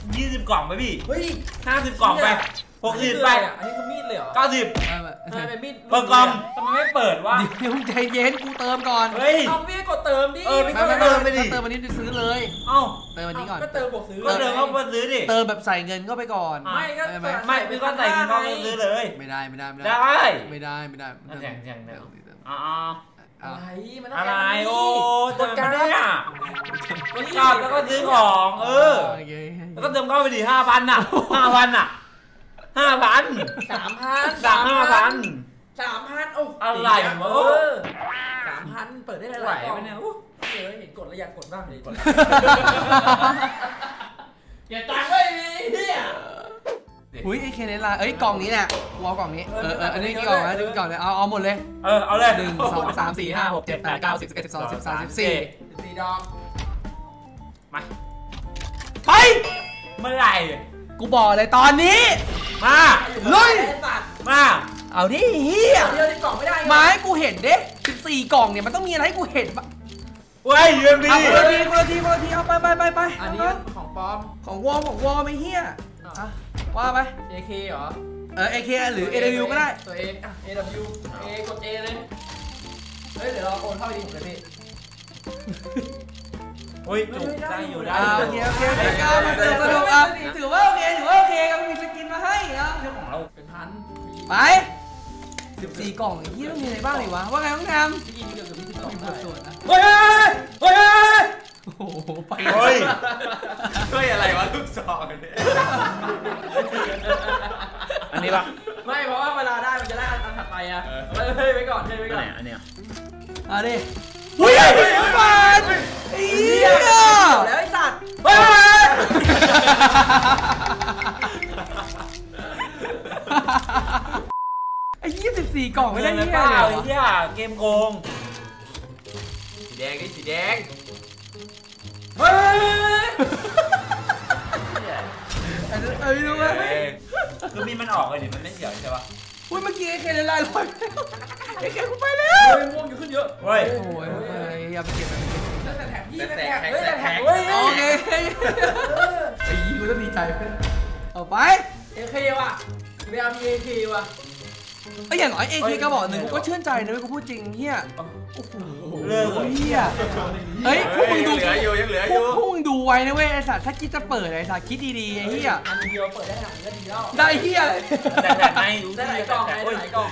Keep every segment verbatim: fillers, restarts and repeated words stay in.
ยี่สิบกล่องไปพี่เฮ้ยห้าสิบกล่องไปหกสิบไปอันนี้คือมีดเลยเหรอเก้าสิบทำไมเป็นมีดเปิดกล่องทำไมไม่เปิดวะเดี๋ยวใจเย็นกูเติมก่อนเฮ้ยเอาพี่กดเติมดิเออพี่ก็เติมไปดิเติมวันนี้ซื้อเลยเอ้าเติมวันนี้ก่อนก็เติมบอกซื้อก็เติมก็มาซื้อดิเติมแบบใส่เงินก็ไปก่อนไม่ก็ไม่พี่ก็ใส่เงินก็ซื้อเลยไม่ได้ไม่ได้ไม่ได้ไม่ได้ไม่ได้แข่งแข่งอ๋ออะไรมันต้องอะไรโอ้ตัวกันเนี่ยก็ชอบแล้วก็ซื้อของเออแล้วก็เติมเข้าไปดิห้าพันอ่ะห้าพันอ่ะห้าพันสามพันสามห้าพันสามพันโอ้อะไรวะสามพันเปิดได้หลายกล่องเนี่ยเฮ้ยเห็นกดแล้วอยากกดบ้างเลยกดอย่าตังไว้เนี่ยอุ้ยไอเคเนล่าเอ้ยกล่องนี้แหละวอลกล่องนี้เออเอออันนี้กี่กล่องนะกี่กล่องเลยเอาเอาหมดเลยเออเอาเลยหนึ่งสองสามสี่ห้าหกเจ็ดแปดเก้าสิบสิบเอ็ดสิบสองสิบสามสิบสี่สิบสี่ดอกมาไปเมื่อไหร่กูบอกเลยตอนนี้มาลุยมาเอาดิเฮียเดียวที่กล่องไม่ได้มาให้กูเห็นดิสิบสี่กล่องเนี่ยมันต้องมีอะไรให้กูเห็นบ้างเว้ยยูเอ็มบีคนละทีคนละทีคนละทีเอาไปไปไปไปอันนี้ของปลอมของวอลของวอลไม่เฮียว่าไปเอ เค เหรอเออ เอ เค หรือ เอ ดับเบิลยู ก็ได้ตัว A อ่ะ เอ ดับเบิลยู A กด A เลยเฮ้ยเดี๋ยวเราโอนเข้าไปดีผมเลยพี่เฮ้ยจุกได้อยู่ได้โอเคโอเคโอเคมาสนุกสนุกอ่ะถือว่าโอเคถือว่าโอเคก็มีสกินมาให้อ่ะเรื่องของเราเป็นพันไปสิบสี่กล่องที่ต้องมีอะไรบ้างดีวะว่าไงต้องทำที่กินเกือบกับยี่สิบกล่องได้เฮ้ยเฮ้ยโอ้โหไปเฮ้ยเฮ้ยอะไรวะลูกซองเนี่ยอันนี้ปะไม่เพราะว่าเวลาได้มันจะได้อันถัดไปอ่ะเฮ้ยไว้ก่อนเฮ้ยไว้ก่อนอันเนี้ยอ่ะดิเฮ้ยฟันเฮียแล้วไอ้สัตว์เฮ้ยไอ้ยี่สิบสี่กล่องไม่ได้เฮียเลยเฮียเกมโกงสีแดงนี่สีแดงเฮ้ยเอ้ยรู้ไหมคือมีมันออกเลยเนี่ยมันไม่เกี่ยวใช่ปะอุ้ยเมื่อกี้ไอ้เคละลายลอยไอ้เคกูไปแล้วเฮ้ยม่วงอยู่ขึ้นเยอะเฮ้ยโอ้ยอย่าไปเก็บแต่แท็กพี่แต่แท็กเฮ้ยแต่แท็กโอเคไอ้ยี่กูต้องดีใจเพื่อนเอาไปเอ เค ว่ะเรียม เอ เค ว่ะไอ้อย่างน้อย เอ เค ก็บอกหนึ่งกูก็ชื่นใจนะเว้ยกูพูดจริงเฮียโอ้โหเลิกเฮียเฮ้ยพวกมึงดูเหลืออยู่ยังเหลืออยู่พวกมึงดูไว้นะเว้ยไอ้สัตว์ถ้าคิดจะเปิดไอ้สัตว์คิดดีๆไอ้เฮียอันเดียวเปิดได้หนังก็ดีแล้วได้เฮียเลยแต่แต่ไม่รู้ได้หลายกล่องได้หลายกล่อง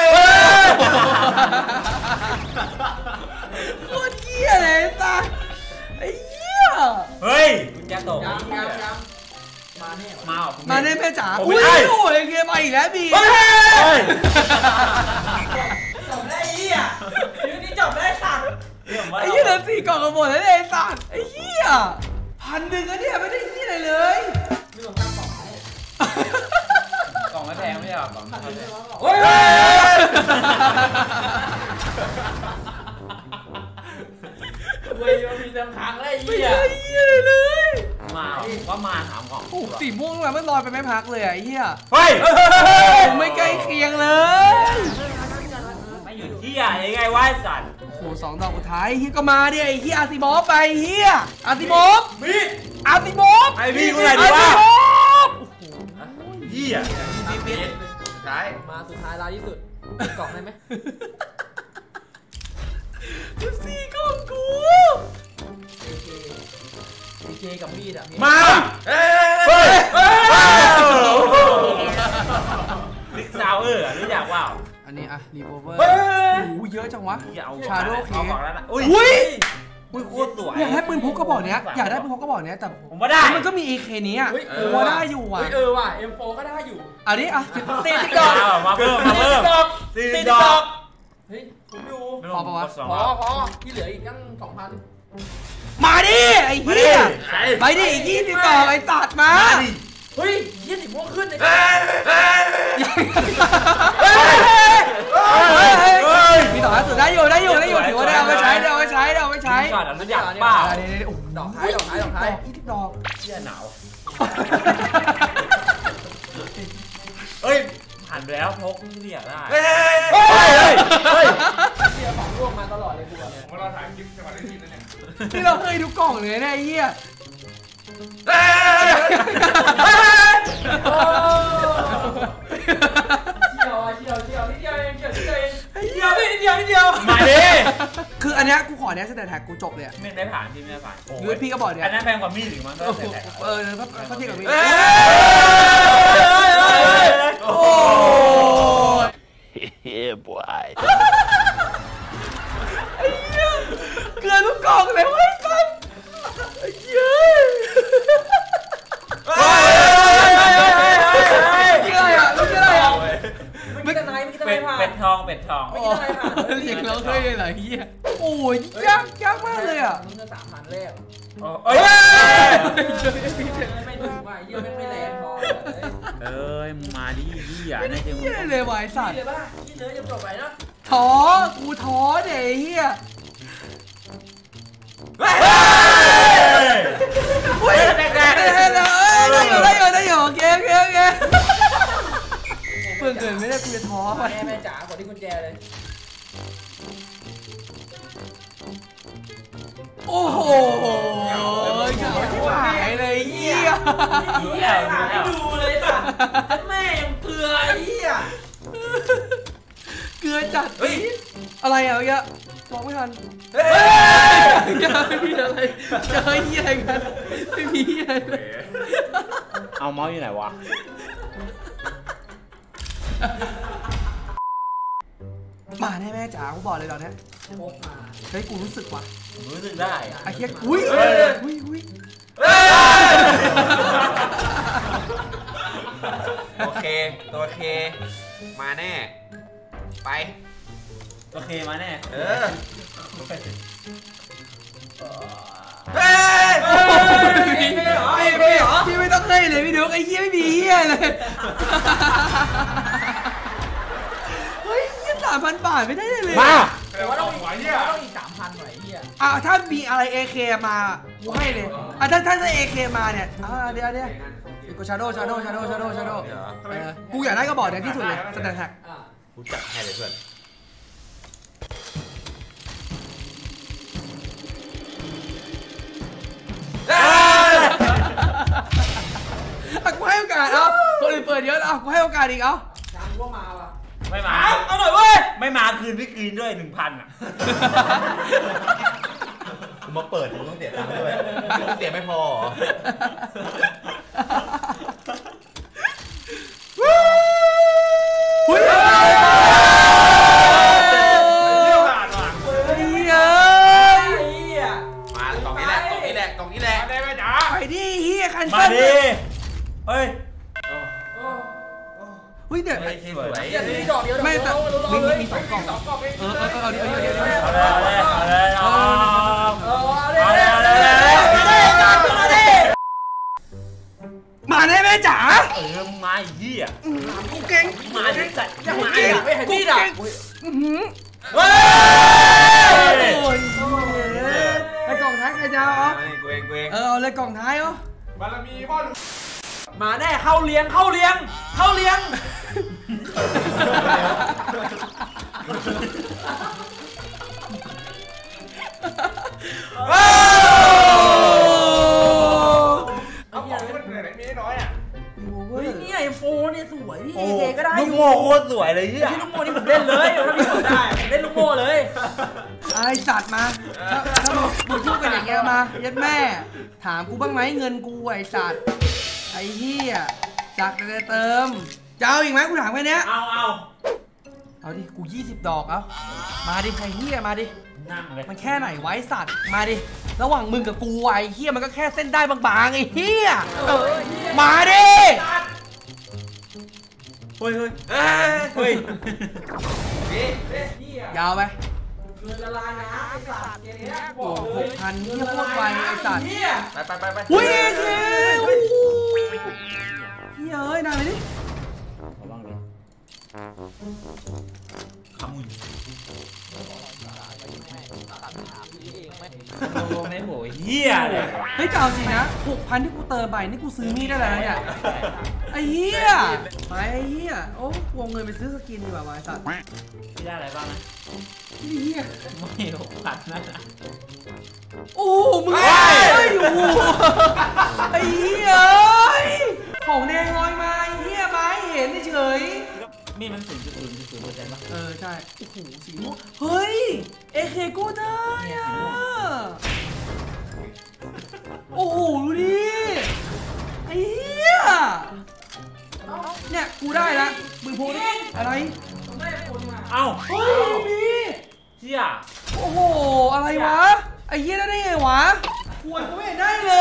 โคตรเฮียเลยไอ้สัตว์ไอ้เฮียเฮ้ยคุณแกตกยังยังยังมาแน่มามาแน่แม่จ๋าอุ้ยโอ้ยเกมมาอีกแล้วบีจบได้เฮียชีวิตนี้จบได้สัตว์ไอ้เหี้ยเหลือสี่กล่องกันหมดแล้วไอ้สัตว์ไอ้เหี้ยพันหนึ่งอะเนี่ยไม่ได้เหี้ยอะไรเลยไม่ต้องตั้งกล่องกล่องไม่แพงไม่ใช่หรอกล่องเฮ้ยเว้ยมันมีเต็มครั้งเลยเหี้ยเหี้ยเลยมาว่ามาถามของโอ้สีม่วงเลยมันลอยไปไม่พักเลยไอ้เหี้ยเฮ้ยไม่ใกล้เคียงเลยไม่อยู่ที่ใหญ่ยังไงวะสัตว์โอ้โหสองดอกสุดท้ายเฮียก็มาดิไอ้เฮียอาร์ติมอฟไปเฮียอาร์ติมอฟมีอาร์ติมอฟไอพี่กูไหนดีวะเฮียมีปิดสุดท้ายมาสุดท้ายรายที่สุดกล่องได้ไหมสิบสี่กล่องกูเอ เค เอ เค กับมีดอ่ะมาเฮ้ยลิกซาวเออรู้จักว่าอันนี้อะรีโวเวอร์โอ้โหเยอะจังวะชาโดว์เคอุ้ยอุ้ยอุ้ยโคตรสวยอยากได้ปืนพกกระบอกเนี้ยอยากได้ปืนพกกระบอกเนี้ยแต่ผมว่าได้มันก็มี เอ เค นี้อ่ะผมว่าได้อยู่ว่ะเออว่ะ เอ็ม โฟร์ ก็ได้อยู่อันนี้อ่ะสิบสี่สิบดอกมาเพิ่มมาเพิ่มสี่ดอกเฮ้ยคุณดูพอปะวะพอพอที่เหลืออีกตั้งสองพันมาดิไอ้เหี้ยไปดิอีกยี่สิบดอกไอ้ตัดมาเฮ้ยยี่สิบม่วงขึ้นเลยมีต่อสุดได้อยู่ได้อยู่ได้อยู่ถือว่าได้เอาไปใช้ได้เอาไปใช้ได้เอาไปใช้ก่อนอนุญาตเปล่าดอกท้ายดอกท้ายดอกท้ายยี่สิบดอกเชี่ยหนาวเฮ้ยผ่านไปแล้วพกที่อยากได้เฮ้ยเฮ้ยเฮ้ยเชี่ยของร่วงมาตลอดเลยกูเนี่ยเมื่อเราถ่ายคลิปจังหวะที่ทีนั่นเนี่ยที่เราเคยดูกล่องเลยนะไอ้เหี้ยเชี่ยวเชี่ยวเชี่ยวนิดเดียวเองเชี่ยวนิดเดียวเองเดียวนิดเดียวนิดเดียวมาดิคืออันเนี้ยกูขอเนี้ยสแตทแท็กกูจบเลยไม่ได้ผ่านพี่ไม่ได้ผ่านยูเอพีก็บอกเนี่ยอันนั้นแพงกว่ามีดหรือมั้งก็แต่เออถ้าถ้าเทียบกับมีโอ้ Yeah, boy. เกลือทุกกล่องเลยเว้ยสันเย้นี่อะไรอ่ะนี่อะไรอ่ะไม่กินอะไรไม่กินอะไรเป็ดผ่านเป็ดทองเป็ดทองไม่กินอะไรผ่านเรียกเราเคยเลยเหรอเฮียโอ้ยยากยากมากเลยอ่ะมึงก็สามพันแรกเอ้ยไม่ถึงว่าเยี่ยไม่ไม่แรงพอเอ้ยมึงมาดิพี่อ่ะไม่ได้น่าจะเฮียเลยวายสัตว์เลยป่ะที่เหลือจะจบไปเนาะท้อกูท้อเด็กเฮียเฮ้ยเฮ้ยได้ได้อยู่ได้อยู่ได้อยู่โอเคโอเคโอเคเพื่อนเกินไม่ได้กูจะท้อไปแม่แม่จ๋ากดที่กุญแจเลยโอ้โหเก่าที่หายเลยเฮียเฮียไม่ดูเลยสัตว์แม่ยังเกลือไอ้เฮียเกลือจัดเฮ้ยอะไรอ่ะเมื่อกี้มองไม่ทันเฮ้ยไม่มีอะไรเจอเฮียอะไรกันไม่มีเฮียอะไรเอาเมาส์อยู่ไหนวะมาแน่แม่จ๋ากูบอกเลยตอนนี้พกมาเฮ้ยกูรู้สึกว่ะรู้สึกได้ไอ้เฮียอุ้ยอุ้ยอุ้ยโอเคตัวเคมาแน่ไปโอเคมาแน่เออเฮ้ยพี่พี่พี่ไม่ต้องเคยเลยพี่ดุ๊กไอ้เฮียไม่มีเฮียเลยเฮ้ยยี่สามพันบาทไม่ได้เลยมาแต่ว่าต้องอีกต้องอีกสามพันหน่อยเฮียอ่ะถ้ามีอะไร เอ เค มากูให้เลยอ่ะถ้าถ้าจะ เอ เค มาเนี่ยอ่ะเดี๋ยวเดี๋ยวกูชาโดว์ชาโดว์ชาโดว์ชาโดว์ชาโดว์กูอยากได้ก็บอกเนี่ยที่สุดเลยสแตนแท็กอ่ะกูจัดให้เลยเพื่อนอ่ะกูให้โอกาสเอาคนอื่นเปิดเยอะเอากูให้โอกาสอีกเอาจางว่ามาว่ะไม่มาเอาหน่อยเว้ยไม่มาคืนพี่กรีนด้วยหนึ่งพันอ่ะกูมาเปิดมึงต้องเสียตังค์ด้วยมึงเสียไม่พอเหรอเฮ้ยมากล่องนี้แหละกล่องนี้แหละกล่องนี้แหละไปดิเฮียคันมาเซิลดิเฮ้ยเฮ้ยเดี๋ยวไม่สวยเฮียที่ดอกเดียวไม่แต่มีมีมีสองกล่องสองกล่องเออเออเออเอาดิเอาดิเอาดิเอาดิเอาเลยเอาเลยเอาเลยเออเอาเลยเอาเลยเอาเลยมาแน่แม่จ๋าเออมึงมาอีกที่อ่ะกูเก่งมาดิใส่ยังมาไงดิอ่ะไม่เห็นพี่ด่ะอื้อหือเฮ้ยโอ้ยไอ้กล่องท้ายใครจะเอาไม่กูเองกูเองเออเอาเลยกล่องท้ายเอามาแน่เข้าเลี้ยงเข้าเลี้ยงเข้าเลี้ยงเอาของที่มันเหนื่อยมีน้อยอ่ะเฮ้ยเนี่ยไอโฟนเนี่ยสวยพี่โอ้เอก็ได้ลูอก ยู่โม่โคตรสวยเลยที่อ่ะพี่ลูกโม่นี่ผมเล่นเลยถ้าพี่กดได้ผมเล่นลูกโม่เลยไอ้สัตว์มาถ้าถ้ามึงมึงพูดกันอย่างเงี้ยมายัดแม่ ถามกูบ้างไหมเงินกูไอ้สัตว์ไอ้เหี้ยจักจะเติมจะเอาอีกไหมกูถามแค่เนี้ยเอาเอาเอาดิกูยี่สิบดอกเอามาดิไอ้เหี้ยมาดินั่งเลยมันแค่ไหนไว้สัตว์มาดิระหว่างมึงกับกูไอ้เหี้ยมันก็แค่เส้นได้บางๆไอ้เหี้ยมาดิเฮ้ยเฮ้ยเอ้ยเฮ้ยพี่ยาวไปเงินละลายนะไอ้สัตว์เกมนี้โอ้หกพันเหี้ยโคตรไวไอ้สัตว์เฮียไปไปไปไปอุ้ยเฮ้ยเฮ้ยเฮ้ยเอ้ยนานเลยดิระวังเลยขมุนโอ้ไม่โหเฮียเลยเฮ้ยแต่เอาจริงนะหกพันที่กูเติมไปนี่กูซื้อมีดได้แล้วนะเนี่ยไอ้เหี้ยไปไอ้เหี้ยโอ้กูเอาเงินไปซื้อสกินดีกว่าไอ้สัตว์พี่ได้อะไรบ้างนะไอ้เหี้ยไม่หกพันนั่นนะโอ้มึงไอ้อยู่ไอ้เหี้ยของแดงลอยมาไอ้เหี้ยมาให้เห็นเฉยมีมันศูนย์จุดศูนย์ศูนย์เปอร์เซ็นต์ป่ะเออใช่โอ้โหสีม่วงเฮ้ยเอเคกูได้อะโอ้โหดูดิไอ้เหี้ยเนี่ยกูได้ละมือโพสอะไรเอ้าเฮ้ยมีเชี่ยโอ้โหอะไรวะไอ้เหี้ยได้ไงวะขวดกูไม่เห็นได้เลย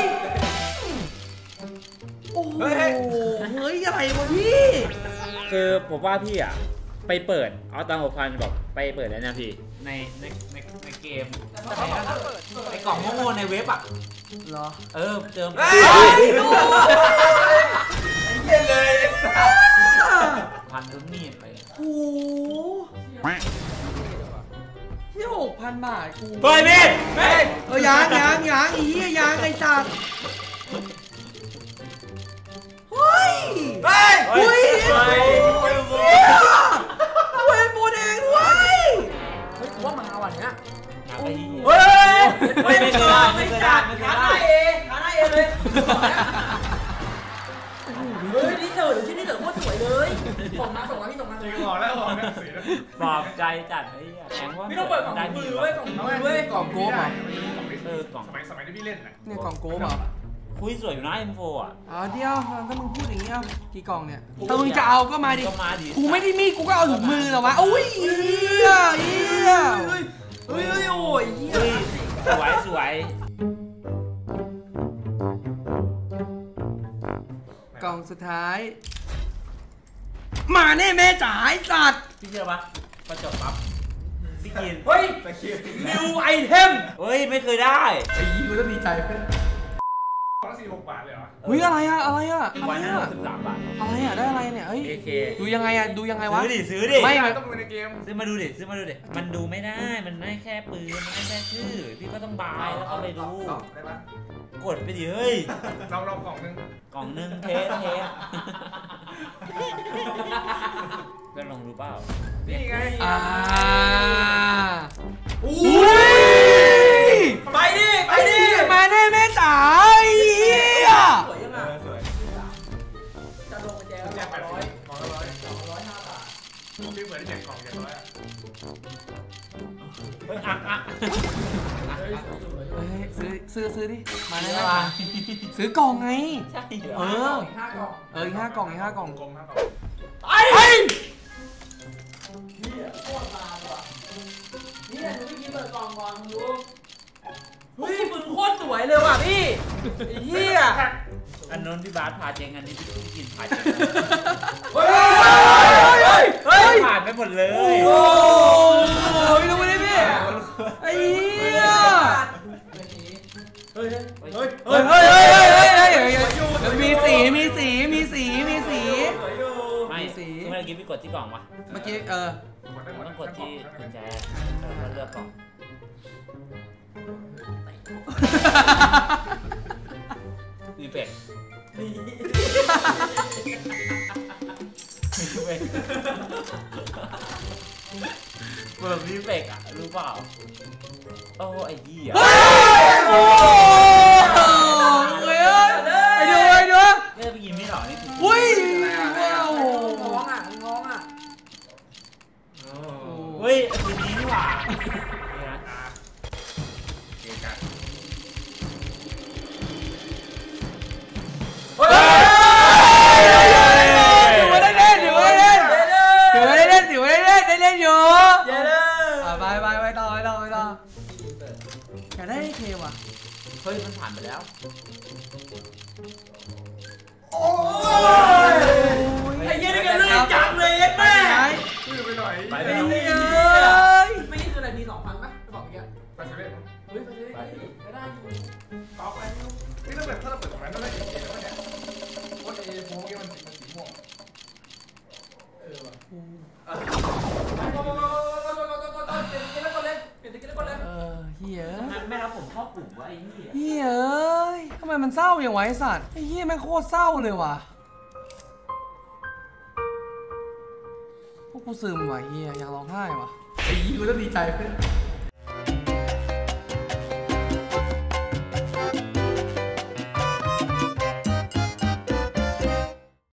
โอ้โห เฮ้ยอะไรวะพี่คือผมว่าพี่อ่ะไปเปิดเอาตังค์หกพันบอกไปเปิดแล้วนะพี่ในในในในเกมไอ้กล่องโง่ๆในเว็บอ่ะเหรอเออเติมเฮ้ยเย็นเลยพันรุ่นมีดไปโอ้โหที่หกพันบาทกูเฮ้ยมีดเฮ้ยเออยางยางยางอีเหี้ยยางไอ้จัดเฮ้ยเฮ้ยเฮ้ยเฮ้ยเว้ยโมแดงด้วยเฮ้ยกูว่ามาวันเนี้ยเฮ้ยเฮ้ยไม่เคยได้ไม่เคยได้ไม่เคยขาได้ได้เองขาได้เองเลยเฮ้ยนี่เถอะที่นี่เถอะโคตรสวยเลยส่งมาส่งมาพี่ส่งมาจริงหรอแล้วหรอเนี่ยสีแล้วปลอบใจจัดไอ้เหี้ยแข็งว่าพี่ต้องเปิดกล่องมือเว้ยกล่องมือเว้ยกล่องโก้เหรอเออกล่องสมัยสมัยที่พี่เล่นน่ะเนี่ยกล่องโก้เหรอคุยสวยอยู่นะเอ็มโฟอ่ะอ๋อเดียวถ้ามึงพูดอย่างเงี้ยกี่กล่องเนี่ยถ้ามึงจะเอาก็มาดิก็มาดิกูไม่ได้มีกูก็เอาถุงมือเหรอวะอุ้ยเหี้ยเหี้ยเฮ้ยเฮ้ยโอ้ยเฮ้ยสวยสวยกล่องสุดท้าย มาแน่แม่จ๋าไอ้สัตว์พี่เชื่อปะประจบปั๊บพี่กินเฮ้ยตะเคียนนิวไอเทมเฮ้ยไม่เคยได้ไอ้ยี่กูต้องดีใจเพื่อนร้อยสี่หกบาทเลยเหรอเฮ้ยอะไรอะอะไรอะอะไรวันนั้นอะสิบสามบาทอะไรอะได้อะไรเนี่ยเฮ้ยเอเคดูยังไงอะดูยังไงวะซื้อดิซื้อดิไม่ต้องดูในเกมซื้อมาดูดิซื้อมาดูดิมันดูไม่ได้มันได้แค่ปืนมันได้แค่ชื่อพี่ก็ต้องบายแล้วก็ไปดูได้ปะกดไปดิเฮ้ยลองลองกล่องนึงกล่องหนึงเทสเทสก็ลองดูเปล่านี่ไงอ่าอุ้อุ้ยไปดิไปไอ้ดินี่มาแน่แม่จ๋าไอ้เหี้ยสวยยังเออ่ะอสวยจะลงไปแจกแจกแปดร้สิอยบกล่องละร้อยสองร้อยห้าบาทผมพี่เหมือนแจกกล่องแจกร้อยอ่ะเฮ้ยอ่ะอ่ะเฮ้ยสวยสวยเฮ้ยซื้อซื้อซื้อดิมาแน่แม่จ๋าซื้อกล่องไงใช่เหรเออออีกห้ากล่องเอออีกห้ากล่องอีกห้ากล่องกลมห้ากล่องไอ้นี่โคตรมาว่ะนี่ดูพี่กินเปิดกล่องก่อนมึงดูเฮ้ยมึงโคตรสวยเลยว่ะพี่ไอ้เหี้ยอันนู้นพี่บาสพาเจงอันนี้พี่กินพาเจงเฮ้ยเฮ้ยเฮ้ยผ่านไปหมดเลยโอ้ยลงมาดิพี่ไอ้เหี้ยเฮ้ยเฮ้ยเฮ้ยเฮ้ยเฮ้ยเฮ้ยเฮ้ยเฮ้ยเฮ้ยมีสีมีสีมีสีมีสีสวยอยู่ไม่คือเมื่อกี้พี่กดที่กล่องวะเมื่อกี้เออหมดได้หมดต้องกดที่กุญแจแล้วก็เลือกกล่องรีเฟกรีเฟกเปิดรีเฟกอ่ะรู้เปล่าโอ้ไอ้ยี่อ่ะโอ้ยไอ้ดูไอ้ดูเนี่ยไปยินไม่หรอนี่คืออุ้ยว้าว้าว วง้องอ่ะง้องอ่ะเฮ้ยคืนนี้นี่หว่านี่นะเกกันเฮ้ยถือว่าได้เล่นถือว่าได้เล่นถือว่าได้เล่นถือว่าได้เล่นได้เล่นอยู่เย้เลยไปไปไปต่อไปต่อไปต่ออยากได้เคว่ะเฮ้ยมันผ่านไปแล้วไอ้เหี้ยนี่กันเรื่องจังเลยแม่ชื่อไปหน่อยไปไอ้ไปเหี้ยไม่นี่คืออะไรมีสองพันป่ะจะบอกเมื่อกี้ไปเซเว่นเฮ้ยไปเลยไม่ได้อยู่ก๊อปไปนี่ถ้าเปิดถ้าเราเปิดตรงนั้นต้องได้เอแล้วเนี่ยโค้ดเอโฟกี้มันมันสีม่วงเออว่ะเปลี่ยนตะกี้แล้วก่อนเลยเออเหี้ยมันไม่รับผมเข้ากลุ่มวะไอ้นี่เหี้ยเอ้ยทำไมมันเศร้าอย่างไวะไอ้สัตว์ไอ้เหี้ยแม่งโคตรเศร้าเลยว่ะพวกกูซึมว่ะเหี้ยอยากร้องไห้ว่ะไอ้ยี่กูต้องดีใจเพื่อน